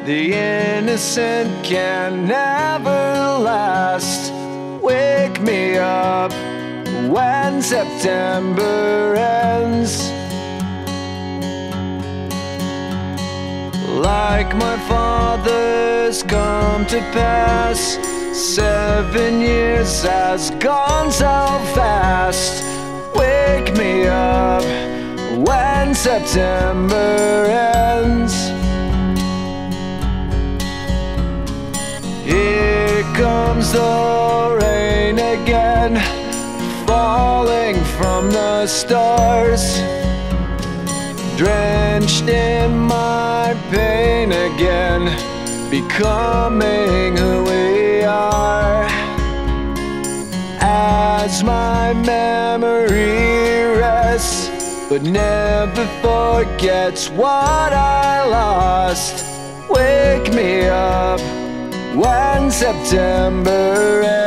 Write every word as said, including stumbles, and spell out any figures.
The innocent can never last. Wake me up when September ends. Like my father's come to pass, seven years has gone so fast. Wake me up when September ends. Here comes the rain again, falling from the stars, drenched in my pain again, becoming who we are. As my memory rests, but never forgets what I lost. Wake me up when September ends.